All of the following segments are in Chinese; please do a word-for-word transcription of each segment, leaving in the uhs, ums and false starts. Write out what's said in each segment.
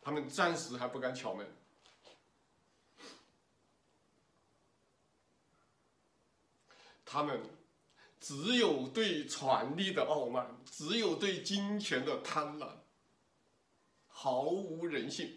他们暂时还不敢敲门。他们只有对权力的傲慢，只有对金钱的贪婪，毫无人性。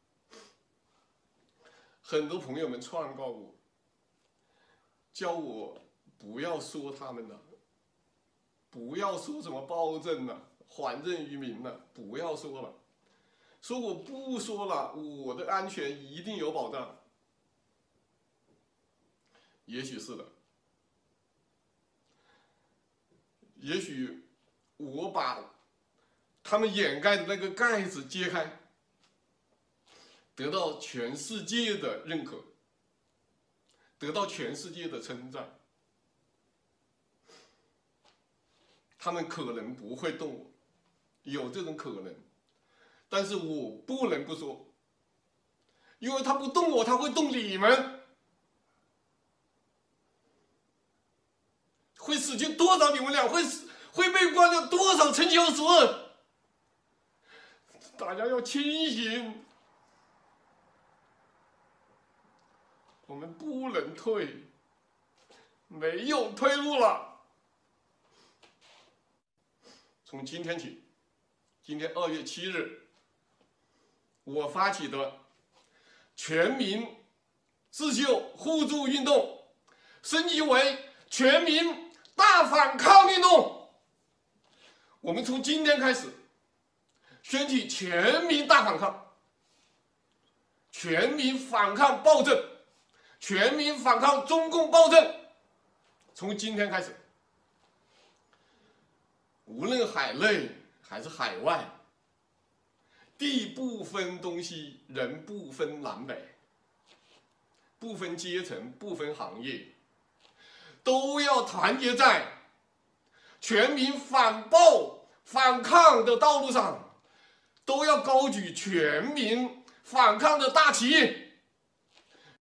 很多朋友们劝告我，叫我不要说他们了，不要说什么暴政了、还政于民了，不要说了。说我不说了，我的安全一定有保障。也许是的，也许我把他们掩盖的那个盖子揭开，得到全世界的认可，得到全世界的称赞，他们可能不会动我，有这种可能，但是我不能不说，因为他不动我，他会动你们，会死去多少你们俩，会死会被关了多少陈小死，大家要清醒。我们不能退，没有退路了。从今天起，今天二月七日，我发起的全民自救互助运动升级为全民大反抗运动。我们从今天开始掀起全民大反抗，全民反抗暴政，全民反抗中共暴政。从今天开始，无论海内还是海外，地不分东西，人不分南北，不分阶层，不分行业，都要团结在全民反暴反抗的道路上，都要高举全民反抗的大旗。